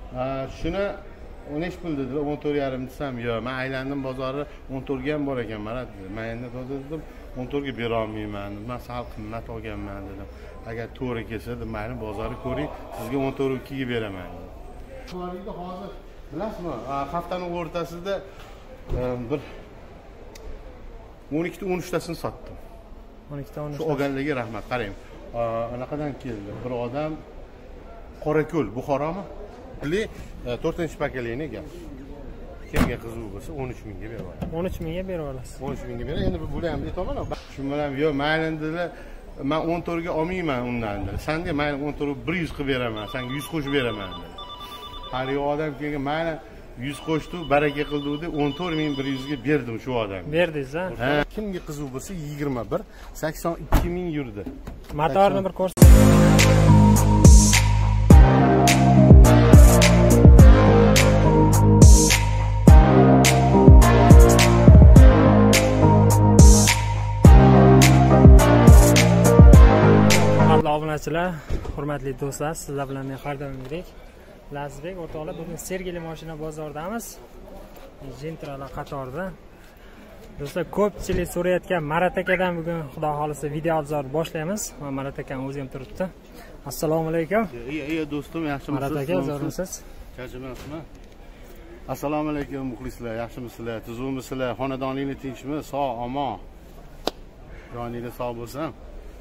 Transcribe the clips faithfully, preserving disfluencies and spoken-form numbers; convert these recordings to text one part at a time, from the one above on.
Shuni o'n besh pul dedilar, o'n to'rt yarim desam, yo'q, men aylandim bozorni o'n to'rt ga ham bor ekan, mana dedi. Men endi dedim, o'n to'rt ga bera olmayman dedim. Men sal qimmat olganman dedim. Agar to'g'ri kelsa, dedim, meni bozorni ko'ring, sizga o'n to'rt ikki ga beraman. Shularga hozir bilasizmi, haftaning o'rtasida bir o'n ikkita o'n uchtasini sotdim. o'n ikkita o'n uch. Shu olganlarga rahmat. Qarang. Anaqadan keldi. Bir odam Qorako'l, Buxoromi? Puli to'rtinchi pokoleniya ekan. Kimga qiziq bo'lsa o'n uch mingga beraman. o'n uch mingga berib olasiz. o'n uch mingga beraman. Endi buni ham aytaman. Shu bilan yo'q, mayli dedilar. Men o'n to'rt ga olmayman undan dedi. Senga mayli o'n to'rt bir yuz qilib beraman, senga yuz qo'shib beraman dedi. Hali odam kelgan, mayli yuz qo'shdi, baraka qildi deb o'n to'rt ming bir yuz ga berdim shu odamga. Berdingiz, ha? Kimga qiziq bo'lsa yigirma bir sakson ikki ming yurdi. Motorni bir ko'rs. Obunachilar, hurmatli do'stlar, sizlar bilan men har doimgidek Lazizbek o'rtoqlar, bugun Sergeli mashina bozoridamiz. Gentralar qatorida. Do'stlar, ko'pchilik so'rayotgan Marat akadan bugun xudo xolisa video obzor boshlaymiz. Va Marat akam o'zi ham turibdi. Assalomu alaykum. Ey, ey do'stim, yaxshimisiz? Marat aka, zo'rmisiz? Charchamasizmi? Assalomu alaykum muxlislar, yaxshimisizlar? Tuzukmisizlar? Xonadoninglar tinchmi? Sog', omon. Joninglar sog' bo'lsin.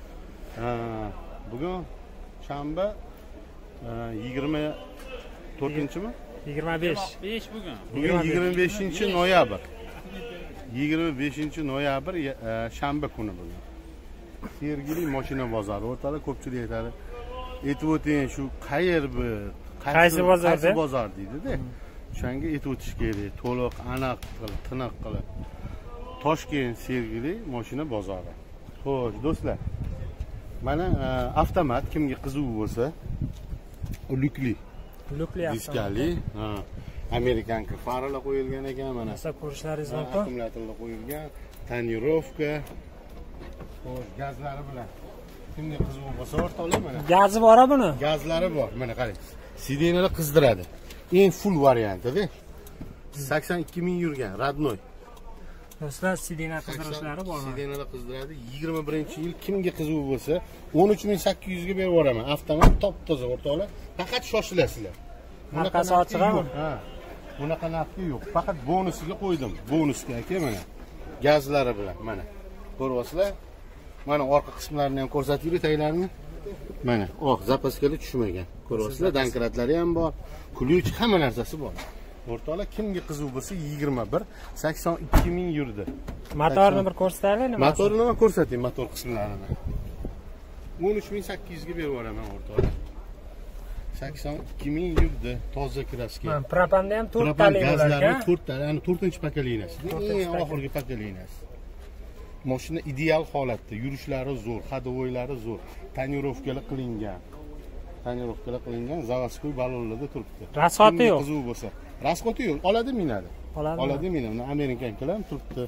Bugün shanba yigirma to'rtinchimi? yigirma besh. bugün. Bugün yigirma beshinchi noyabr. yigirma beshinchi noyabr shanba kuni bugün. Sergeli mashina bozori. O'rtada ko'pchilik aytadi. Aytib o'ting, shu qayer bu? Qaysi bozor? Qaysi bozor deydi-da. O'shanga aytib o'tish kerak. To'liq, aniq qilib, tiniq qilib. Toshkent Sergeli mashina bozori. Xo'sh, do'stlar. Mana avtomat kimga qiziq bo'lsa, lukli. Lukli avtomat. Diskali, ha. Amerikanka faralar qo'yilgan ekan, mana. Masa ko'rishlaringiz mumkin. Akkumulyatorlar qo'yilgan, tonirovka. Xo'sh, gazlari bilan. Kimga qiziq bo'lsa, o'rtoqlar mana. Gazi bor buni? Gazlari bor. Mana qarang. Sidenalar qizdiradi. Eng full varianti-da. sakson ikki ming yurgan, radnoy. Do'stlar, sidena qizdirishlari bor. Sidenalar qizdiradi. yigirma birinchi yil kimga qiziq bo'lsa, o'n uch ming sakkiz yuz ga berib yuboraman. Avtomat top-toza o'rtoqlar. Faqat shoshilasizlar. Markasi ochiqmi? Ha. Bunaqa narxi yo'q. Faqat bonusiga qo'ydim. Bonusga aka mana. Gazlari bilan mana. Ko'ryapsizlar? Mana orqa qismlarini ham ko'rsatib taglarini. Mana, oh, zapaskalar tushmagan. Ko'ryapsizlar? Dankratlari ham bor. Ключ hamma narsasi bor. O'rtoqlar, kimga qiziq bo'lsa yigirma bir sakson ikki ming yurdi. Motorni bir ko'rsataylik nima? Motorni ham ko'rsating, motor qismlarini. o'n uch ming sakkiz yuz ga berib yuboraman o'rtoqlar. sakson ikki ming yurdi, toza kraska. Men propanda ham to'rt talik bo'lar ekan. to'rt talik, ya'ni to'rtinchi pokoleniyasi. Eng oxirgi pokoleniyasi. Mashina ideal holatda, yurishlari zo'r, hadovoylari zo'r, tonirovkalar qilingan. Tonirovkalar qilingan, заводской balonlarda turibdi. Rasxoti yo'q. Qiziq bo'lsa, rasxoti yo'q, oladi minadi. Oladi. Oladi minadi. Amerikankalar ham turibdi.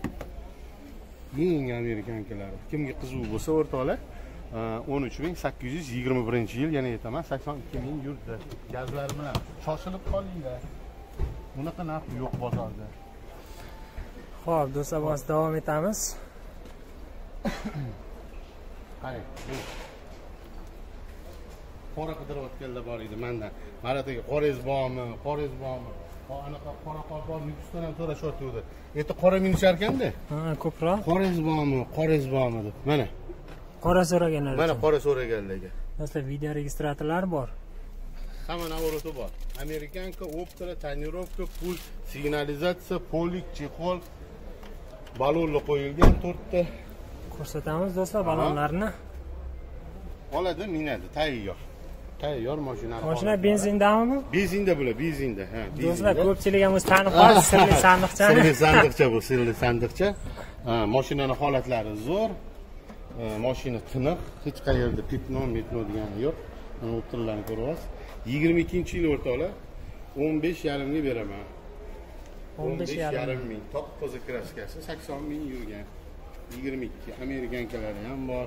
Eng amerikankalari. Kimga qiziq bo'lsa, o'rtoqlar, o'n uch ming sakkiz yuz yigirma birinchi yil, yana aytaman, sakson ikki ming yurdi. Gazlari bilan shoshilib qolinglar. Bunaqa narx yo'q bozorda. Xo'p, do'stlar, biz davom etamiz. Qarang. Qora qidirayotganlar bor edi mendan. Marataga qorangiz bormi? Qorangiz bormi? Anaqa qora qolpor Nukusdan ham so'rashyapti. Endi qora minishar ekanda. Ha, ko'proq. Qorangiz bormi? Qorangiz bormi deb. Mana. Qora so'raganlar. Mana qora so'raganlarga. Do'stlar, video registratorlari bor. Hamma navorati bor. Amerikanka, optera, tonirovka, pult, signalizatsiya, polik, chexol, balonlar qo'yilgan to'rtta. Ko'rsatamiz do'stlar balonlarni. Oladi, minadi, tayyor. Tayyor mashina. Mashina benzindami bu? Benzinda bular, benzinda, ha. Do'stlar, ko'pchilik ham o'zi tanib qoldi, sirli sandiqchani. Sirli sandiqcha bu, sirli sandiqcha. Ha, mashinaning holatlari zo'r. Mashina tiniq, hech qayerda pipno, metno degani yo'q. Mana o'tirlarni ko'ryapsiz. yigirma ikkinchi yil o'rtoqlar o'n besh yarim ga beraman. o'n besh yarim ming. Top toza kraskasi sakson ming yurgan. yigirma ikki amerikankalari ham bor.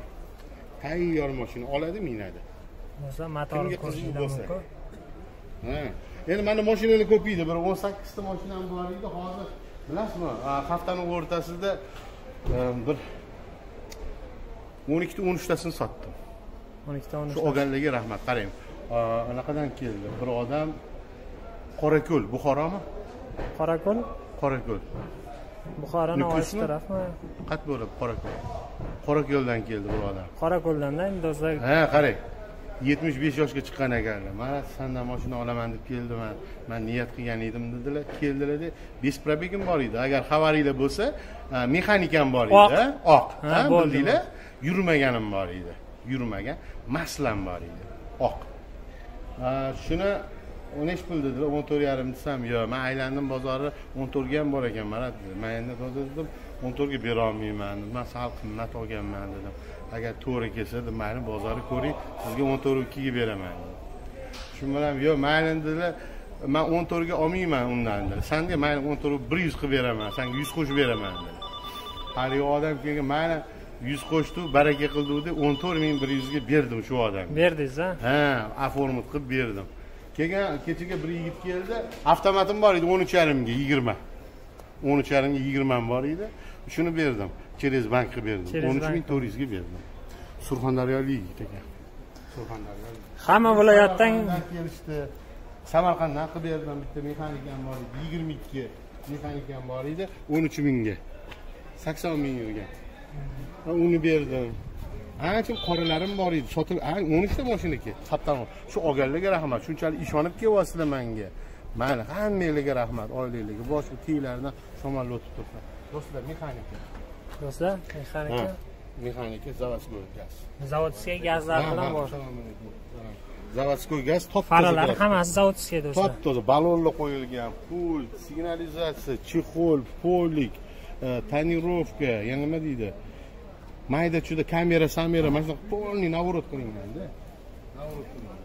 Tayyor mashina oladi, minadi. Bo'lsa motorni ko'rishingiz mumkin. Ha, endi mana mashinalar ko'p edi, bir o'n sakkizta mashinam bor edi. Hozir bilasizmi, haftaning o'rtasida bir o'n ikkita o'n uchtasini sotdim. o'n ikkita o'n uch. Shu olganlarga rahmat. Qarang, anaqadan keldi. Bir odam Qorako'l, Buxoromi? Qorako'l? Qorako'l. Buxoro Navoiy tarafmi? Qat bo'lib Qorako'l. Qorako'ldan keldi bir odam. Qorako'ldan-da endi do'stlar. Ha, qarang. yetmish besh yoshga chiqqan ekanlar. Mana sendan mashina olaman deb keldim. Men niyat qilgan edim dedilar. Keldilar-da, besh probegim bor edi. Agar xabaringlar bo'lsa, mexanikam bor edi, oq. Ha, bildinglar? Yurmaganim bor edi. Yurmagan, maslam bor edi. Oq. Shuni o'n uch pul dedilar, o'n to'rt yarim desam, yo'q, men aylandim bozorda o'n to'rt ga ham bor ekan, mana dedi. Men endi dedim, o'n to'rt ga bera olmayman. Men sal qimmat olganman dedim. Agar to'g'ri kelsa, mayli bozorni ko'ring, sizga o'n to'rt ikki ga beraman. Shu bilan yo'q, mayli dedilar, men o'n to'rt ga olmayman undan dedi. Senga mayli o'n to'rt bir yuz qilib beraman, senga yuz qo'shib beraman dedi. Hali odam kelgan, mayli yuz qo'shdi, baraka qildi deb o'n to'rt ming bir yuz ga berdim shu odamga. Berdingiz a? Ha, aformit qilib berdim. Keyin kechaga bir yigit keldi, avtomatim bor edi o'n uch yarim ga yigirma. o'n uch yarim ga yigirma bor edi. Shuni berdim. Cheres bankga berdim. o'n uch ming to'rt yuz ga berdim. Surxondaryolik yigit ekan. Surxondaryolik. Hamma viloyatdan kelishdi. Samarqanddan qilib berdim, bitta mexanikam bor edi, yigirma ikki mexanikam bor edi, o'n uch ming ga. sakson ming yurgan. Uni berdim. Ancha qoralarim bor edi, sotilib, o'n uch ta mashinaki. Saptan. Shu olganlarga rahmat. Shunchalik ishonib kelyapsizlar menga. Mayli, hammanglarga rahmat, oilalarga, boshqa tiylardan shamol o'tib turibdi. Do'stlar, mexanika. Do'stlar, mexanika. Mexanika, zavodskoy gaz. Zavodskiy gazlar bilan bor. Zavodskoy gaz top faralari hammasi zavodskiy do'stlar. Top toza, balonlar qo'yilgan, pul, signalizatsiya, chexol, polik, tonirovka, yana nima deydi? Mayda chuda kamera, samera, mana shunaqa polni navorot qilingan-da. Navorot qilingan.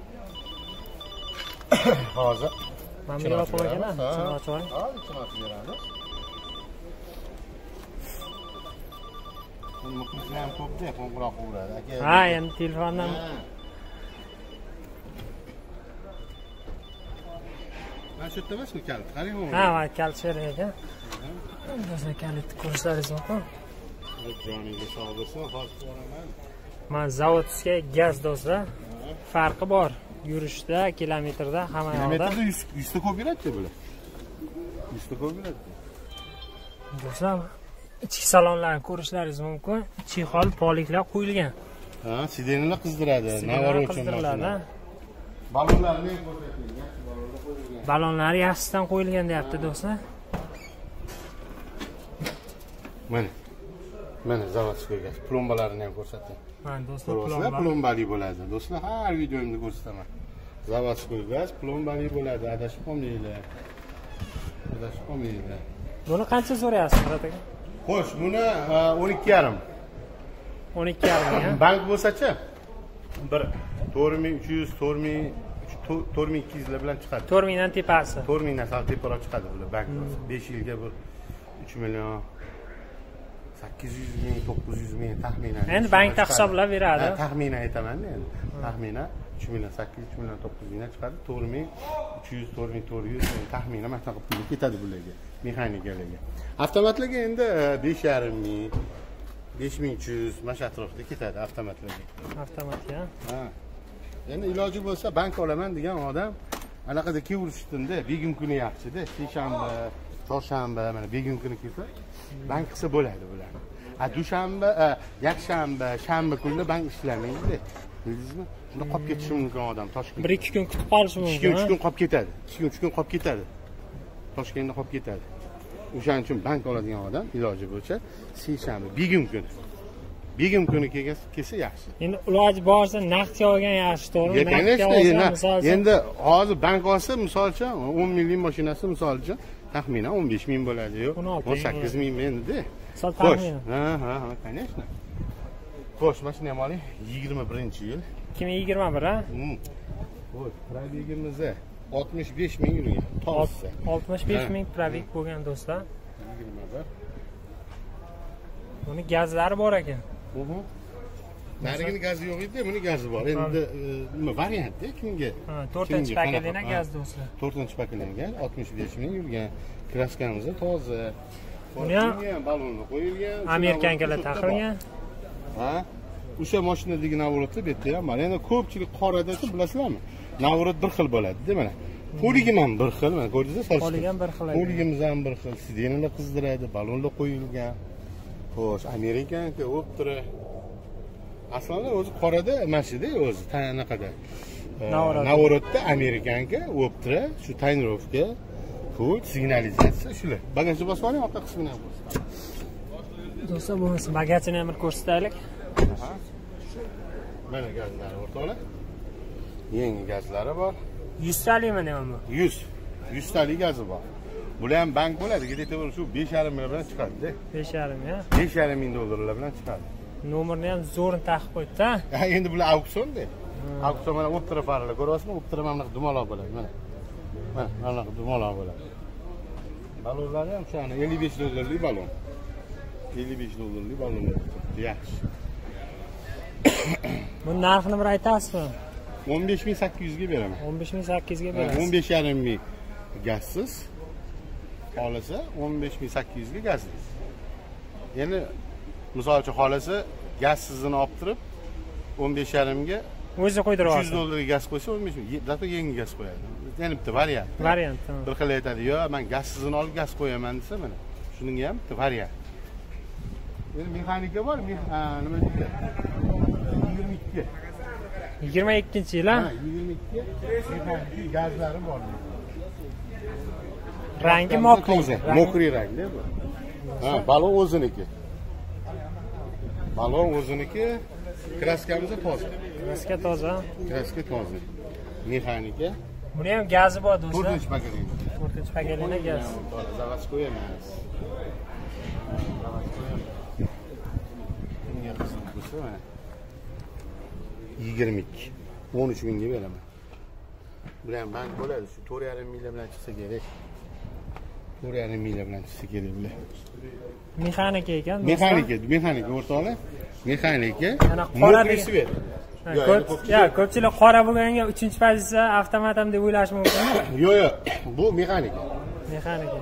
Hozir mana bu yo'q bo'lgan-a? Chinoq ochib oling. Hozir chinoq beramiz. Buni muxlislar ham ko'p-da, qo'ng'iroq uradi. Aka. Ha, endi telefondan mana shu yerda emasmi kalit? Qarang. Ha, mana kalit sherik ekan. Do'stlar, kalitni ko'rishlaringiz mumkin. Joningiz sog' bo'lsin, hozir boraman. Mana zavodskiy gaz do'stlar. Farqi bor. Yurishda, kilometrda hamma yoqda. Kilometrda yuz ta ko'p beradi-ku bular. yuz ta ko'p beradi. Do'stlar, ichki salonlarni ko'rishlaringiz mumkin. Chexol, poliklar qo'yilgan. Ha, sidenlar qizdiradi, navorot qizdiriladi. Balonlarni ko'rsating, yaxshi balonlar qo'yilgan. Balonlar yaxshisidan qo'yilgan deyapti do'stlar. Mana. Mana zavodskoy gaz, plombalarini ham ko'rsating. Mana do'stlar, plomba plombali bo'ladi. Do'stlar, har videomda ko'rsataman. Zavodskoy gaz plombali bo'ladi, adashib qolmaydi. Adashib qolmaydi. Buni qancha so'rayapsiz, Murat aka? Xo'sh, buni o'n ikki yarim. o'n ikki yarim ha? Bank bo'lsa-chi? bir to'rt ming uch yuz, to'rt ming to'rt ming ikki yuz bilan chiqadi. to'rt mingdan tepasi. to'rt mingdan sal teparoq chiqadi bular bank bo'lsa. besh yilga bir uch million sakkiz yuz ming, to'qqiz yuz ming taxminan. Endi bankda hisoblab beradi. Taxminan aytaman endi. Taxminan uch million sakkiz yuz, uch million to'qqiz yuz mingdan chiqadi. to'rt ming uch yuz, to'rt ming to'rt yuz taxminan mana shunaqa pul ketadi bularga, mexanikalarga. Avtomatlarga endi besh yarim ming, besh ming uch yuz mana shu atrofda ketadi avtomatlarga. Avtomatga. Ha. Endi iloji bo'lsa bank olaman degan odam anaqada kelishdimda, begim kuni yaxshi-da, seshanba, chorshanba, mana begim kuni kelsa, bank qilsa bo'ladi bular. A dushanba, yakshanba, shanba kunida bank ishlamaydi. Bildingizmi? Shunda qolib ketishi mumkin odam Toshkentda. bir ikki kun kutib qolishi mumkin. ikki uch kun qolib ketadi. ikki uch kun qolib ketadi. Toshkentda qolib ketadi. O'shaning uchun bank oladigan odam iloji bo'lsa seshanba, begim kuni. Begim kuni kelsa yaxshi. Endi iloji borsa naqd olgan yaxshi, to'g'rimi? Naqd endi hozir bank olsa, misolcha o'n minglik mashinasi misolcha taxminan o'n besh ming bo'ladi-yu. o'n sakkiz ming endi. Sal taxminan. Ha, ha, ha, конечно. Xo'sh, mashina ham oling, yigirma birinchi yil. ikki ming yigirma bir ha? Xo'sh, probegimiz oltmish besh ming yurgan. To'g'risi. oltmish besh ming probeg bo'lgan do'stlar. yigirma bir. Buni gazlari bor ekan. narigini gazi yo'q edi, buni gazi bor. Endi nima variantda kimga? Ha, to'rtinchi pakelina gaz do'stlar. to'rtinchi pakelina oltmish besh ming yurgan. Kraskamiz toza. Buni ham balonni qo'yilgan. Amerikankalar taqilgan. Ha? O'sha mashinadagi navrotda bu yerda ham bor. Endi ko'pchilik qorada-chi, bilasizlarmi? Navrot bir xil bo'ladi-da mana. Poligim ham bir xil, mana ko'rdingizmi? Poligim bir xil. Poligimiz ham bir xil. Sidenada qizdiradi, balonda qo'yilgan. Xo'sh, Amerikanka o'ptira. Aslida o'zi qorada emas-edi, o'zi tanaqada. Navrotda Amerikanka o'ptira, shu tayinrovka, pul, signalizatsiya shular. Bagajni bosib oling, orqa qismini ham bosib. Do'stlar, bo'lmasa bagajini ham bir ko'rsataylik. Mana gazlari o'rtoqlar. Yangi gazlari bor. yuz talik mana ham bu. yuz. yuz talik gazi bor. Bular ham bank bo'ladi, где-то shu besh yarim ming bilan chiqadi-da. besh yarim ya. besh yarim ming dollarlar bilan chiqadi. Nomerni ham zo'rini taqib qo'ydi-da. Ha, endi bular auksion-da. Auksion mana o'ptira farqli, ko'ryapsizmi? O'ptira mana bunaqa dumaloq bo'ladi, mana. Mana bunaqa dumaloq bo'ladi. Balonlari ham o'shani ellik besh dollarlik balon. ellik besh dollarlik balon. Yaxshi. Buni narxini bir aytasizmi? o'n besh ming sakkiz yuz ga beraman. o'n besh ming sakkiz yuz ga berasiz. o'n besh yarim ming gazsiz. Xolasa o'n besh ming sakkiz yuz ga gazsiz. Endi misol uchun xolasa gazsizini olib turib o'n besh yarim ga o'zi qo'ydirib oladi. uch yuz dollarga gaz qo'ysa o'n besh ming, zato yangi gaz qo'yadi. Yana bitta variant. Variant, tamam. Bir xil aytadi, "Yo, men gazsizini olib gaz qo'yaman" desa mana. Shuning ham bitta variant. Endi mexanika bor, nima deydi? yigirma ikki. yigirma ikkinchi yil, ha? yigirma ikki mexanika gazlari bor. Rangi mokriy. Mokriy rangda bu. Ha, balon o'ziniki. Balon o'ziniki, kraskamiz toza. Kraska toza. Kraska toza. Mexanika. Buni ham gazi bor do'stlar. to'rtinchi pakelina. to'rtinchi pakelina gaz. Zavодской emas. Bunga qizil bo'lsa mana. yigirma ikki. o'n uch mingga beraman. Bular ham bank bo'ladi, shu to'rt yarim ming bilan chiqsa kerak. to'rt yarim ming bilan chiqsa kerak bular. Mexanika ekan. Mexanika, mexanika o'rtoqlar. Mexanika. Mana qora svet. Ya, ko'pchilik qora bo'lganga uchinchi pozitsiya avtomat ham deb o'ylash mumkinmi? Yo'q, yo'q. Bu mexanika. Mexanika.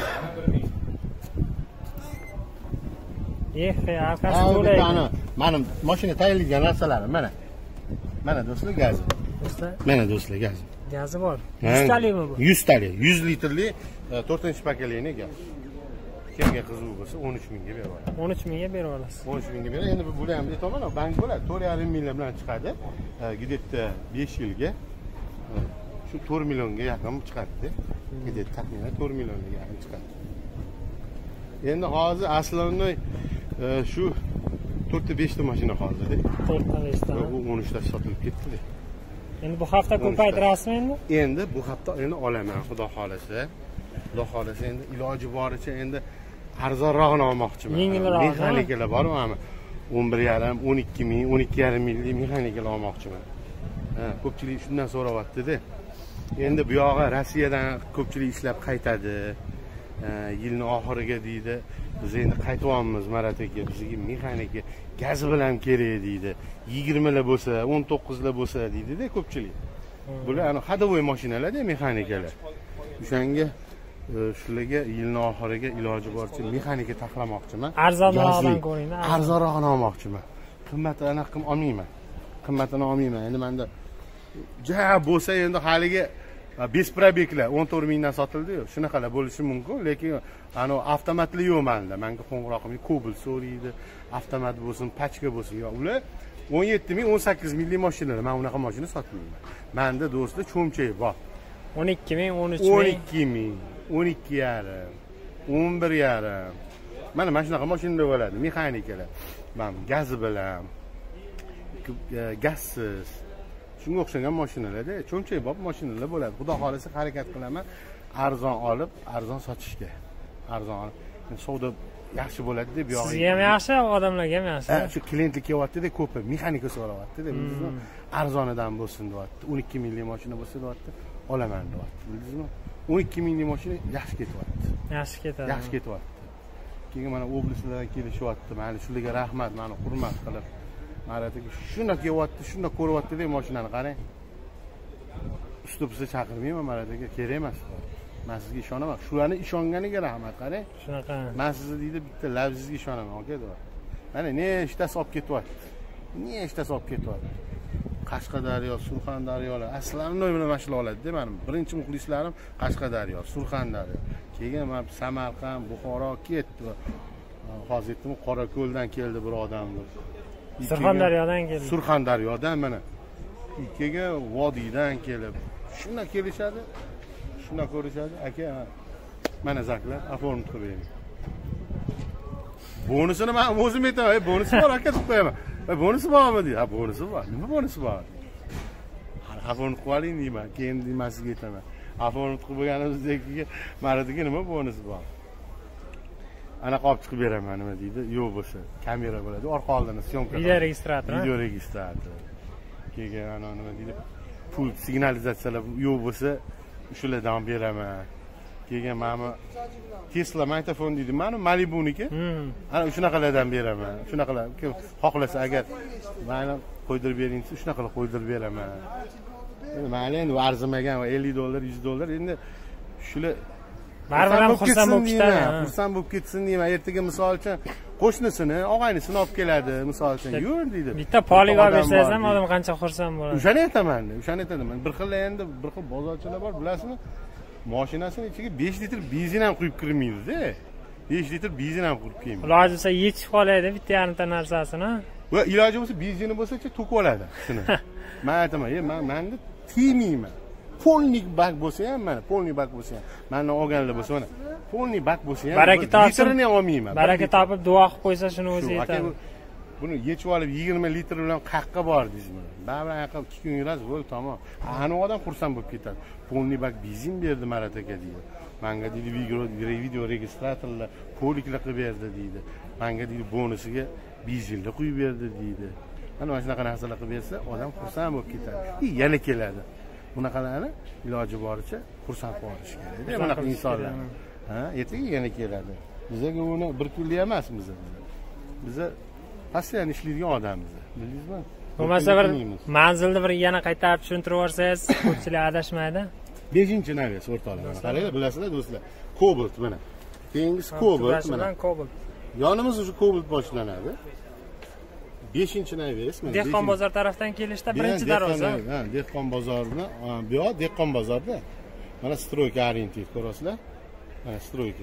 Eh, arkasi to'laydi. Mana mashina tayyorlangan narsalarim mana. Mana do'stlar gazi. Do'stlar. Mana do'stlar gazi. Gazi bor. yuz talikmi bu? yuz talik. yuz litrli to'rtinchi pakelina gaz. Kimga qiziq bo'lsa o'n uch mingga berib olasiz. o'n uch mingga berib olasiz. o'n uch mingga berib, endi bu ham aytaman, bank bo'ladi. to'rt yarim ming bilan chiqadi. Где-то besh yilga shu to'rt millionga yaqin chiqadi-da. Где-то taxminan to'rt millionga yaqin chiqadi. Endi hozir aslini shu to'rtta beshta mashina hozir-da. to'rtta beshta. Bu o'n uch ta sotilib ketdi. Endi bu hafta ko'paytirasizmi endi? Endi bu hafta endi olaman, xudo xolasa. Xudo xolasa endi iloji boricha endi arzonrog'ini olmoqchiman. Yengilroq. Mexanikalar bormi? o'n bir yarim, o'n ikki ming, o'n ikki yarim minglik mexanikalar olmoqchiman. Ha, ko'pchilik shundan so'rayapti-da. Endi bu yog'i Rossiyadan ko'pchilik ishlab qaytadi. Yilning oxiriga deydi. Biz endi qaytyapmiz Marataga, bizga mexanika gaz bilan kerak deydi. yigirmalar bo'lsa, o'n to'qqizlar bo'lsa deydi-da ko'pchilik. Bular ana hadovoy mashinalar-da, mexanikalar. O'shanga shularga yilning oxiriga iloji boricha mexanika taxlamoqchiman. Arzonroqdan ko'ringda. Arzonrog'ini olmoqchiman. Qimmatini anaqa qilib olmayman. Qimmatini olmayman. Endi menda ja bo'lsa endi haliga besh probeklar o'n to'rt mingdan sotildi-yu. Shunaqalar bo'lishi mumkin, lekin ana avtomatli yo'q menda. Menga qo'ng'iroq qilib Cobalt so'raydi, avtomat bo'lsin, pachka bo'lsin. Yo'q, ular o'n yetti ming, o'n sakkiz minglik mashinalar. Men unaqa mashina sotmayman. Menda do'stlar cho'mchak bor. o'n ikki ming, o'n uch ming. o'n ikki ming, o'n ikki yarim, o'n bir yarim. Mana mana shunaqa mashinalar bo'ladi, mexanikalar. Men gazi bilan, gazsiz shunga o'xshagan mashinalarda cho'mchak bor mashinalar bo'ladi. Xudo xolasa harakat qilaman arzon olib, arzon sotishga. Arzon olib, savdo yaxshi bo'ladi deb yo'q. Sizga ham yaxshi, odamlarga ham yaxshi. Shu klientlar kelyapti-da, ko'p mexanika so'rayapti-da. Bizni arzonidan bo'lsin deyapti. o'n ikki minglik mashina bo'lsa deyapti, olaman deyapti. Bildingizmi? o'n ikki minglik mashina yaxshi ketyapti. Yaxshi ketadi. Yaxshi ketyapti. Keyin mana oblastlardan kelishyapti. Mana shularga rahmat, meni hurmat qilib Marataga shunda kelyapti, shunda ko'ryapti-da mashinani qarang. Ustibizga chaqirmayman Marataga, kerak emas. Men sizga ishonaman. Shularni ishonganiga rahmat qarang. Shunaqa. Men sizni deydi bitta labzingizga ishonaman, aka. Mana nechtasi olib ketyapti. Nechtasi olib ketyapti. Qashqadaryo, Surxondaryolar aslannoy bilan mashina oladi-da mening. Birinchi muxlislarim Qashqadaryo, Surxondaryo. Keyin men Samarqand, Buxoro ketdi. Hozir aytdim, Qorako'ldan keldi bir odam. Surxondaryodan keldi. Surxondaryodan mana. Ikkiga Vodiydan kelib. Shundan kelishadi. Shundan ko'rishadi. Aka, mana zaklar, oformit qilib bering. Bonusini men o'zim aytaman, bonusi bor aka deb qo'yaman. Va bonusi bormi deydi. Ha, bonusi bor. Nima bonusi bor? Oformit qilib oling deyman. Keyin deyman sizga aytaman. Oformit qilib bo'lganimizdagi Marataga nima bonusi bor? Anaqa olib chiqib beraman nima deydi? Yo'q bo'lsa, kamera bo'ladi, orqa oldini syomka. Video registrator. Video registrator. Keyin ana nima deydi? Pul signalizatsiyalar yo'q bo'lsa, shulardan beraman. Keyin mana Tesla mikrofon deydi. Mana Malibuniki. Ana shunaqalardan beraman. Shunaqalar kim xohlasa agar mana qo'ydirib bering desa, shunaqa qilib qo'ydirib beraman. Mayli endi arzimagan ellik dollar, yuz dollar endi shular baribir ham xursand bo'lib ketadi. Xursand bo'lib ketsin deyman. Ertaga misol uchun qo'shnisini, og'aynisini olib keladi, misol uchun. Yur deydi. Bitta poliga olib bersangiz ham odam qancha xursand bo'ladi. O'shani aytaman, o'shani aytaman. Bir xil endi bir xil bozorchilar bor, bilasizmi? Mashinasini ichiga besh litr benzin ham quyib kirmaydi-da. besh litr benzin ham quyib kelmaydi. Iloji bo'lsa yechib qolaydi bitta yarimta narsasini. Va iloji bo'lsa benzini bo'lsa-chi to'kib oladi shuni. Men aytaman, "Ey, men menda tiymayman. Polnik bak bo'lsa ham mana, polnik bak bo'lsa ham. Meni olganlar bo'lsa mana, polnik bak bo'lsa ham baraka topsin, litrini olmayman. Baraka topib duo qilib qo'ysa shuni o'zi yetadi. Buni yechib olib yigirma litr bilan qayerga bordingizmi? Baribir anaqa ikki kun yurasiz, bo'ldi, tamom. Ana odam xursand bo'lib ketadi. Polnik bak benzin berdi Marataga deydi. Menga deydi video video registratorlar, poliklar qilib berdi deydi. Menga deydi bonusiga benzinni quyib berdi deydi. Mana mana shunaqa narsalar qilib bersa, odam xursand bo'lib ketadi. Yana keladi. Bunaqalarni iloji boricha xursand qilish kerak. Bunaqa insonlar. Ha, ertaga yana keladi. Bizga uni bir kunlik emas biza. Biza postoyan ishlaydigan odammiz. Bildingizmi? Bo'lmasa bir manzilni bir yana qaytarib tushuntirib yuborsangiz, ko'pchilik adashmaydi. beshinchi naviyasi o'rtoqlar. Qaranglar, bilasizlar do'stlar. Cobalt mana. Keyingisi Cobalt mana. Cobalt. Yonimiz o'sha Cobalt boshlanadi. beshinchi naviyasi mana. Dehqon bozor tarafdan kelishda birinchi darvoza. Ha, Dehqon bozorini, bu yoq Dehqon bozorda. Mana stroyka orientir ko'rasizlar? Mana stroyka.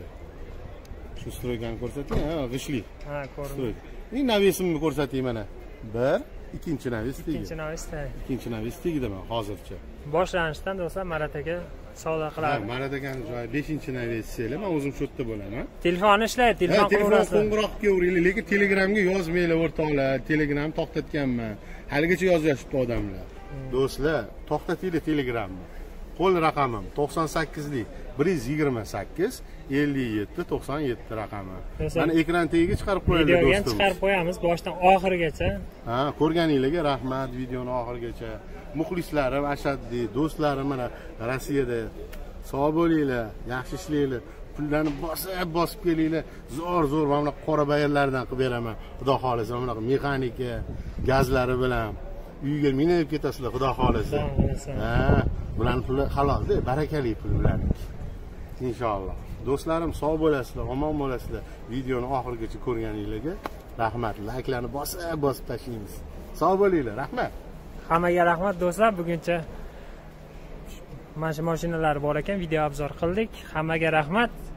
Shu stroykani ko'rsating, ha, g'ishli. Ha, ko'raman. Eng naviyasimni ko'rsating mana. bir, ikkinchi naviyasi tegdi. Ikkinchi naviyasi tegdi. Ikkinchi naviyasi tegdi men hozircha. Boshlanishdan do'stlar Marataga savdo qiladi. Ha, Maratagan joyi beshinchi naviyasi, men o'zim shu yerda bo'laman. Telefon ishlaydi, telefon qilaverasiz. Telefon qo'ng'iroqqa uringlar, lekin Telegramga yozmanglar o'rtoqlar. Telegram to'xtatganman. Haligacha yozyapti odamlar. Do'stlar, to'xtatinglar Telegramni. Qo'l raqamim to'qson sakkizlik bir yuz yigirma sakkiz ellik yetti to'qson yetti raqami. Mana ekran tagiga chiqarib qo'yinglar do'stlar. Videoga chiqarib qo'yamiz boshdan oxirigacha. Ha, ko'rganingizga rahmat, videoni oxirigacha. Muxlislarim, ashaddiy do'stlarim mana Rossiyada sog' bo'linglar, yaxshi ishlanglar. Pullarni bosib bosib kelinglar. Zo'r-zo'r mana qora bayarlardan qilib beraman. Xudo xolasa, mana mexanika, gazlari bilan uyga minib ketasizlar, xudo xolasa. Ha, bularning puli halol-da, barakali pul bularning. Inshaalloh. Do'stlarim, sog' bo'lasizlar, omon bo'lasizlar. Videoni oxirigacha ko'rganingizga rahmat. Like'larni bosib bosib tashlaymiz. Sog' bo'linglar, rahmat. Hammaga rahmat do'stlar, buguncha mana shu mashinalar bor ekan, video obzor qildik. Hammaga rahmat.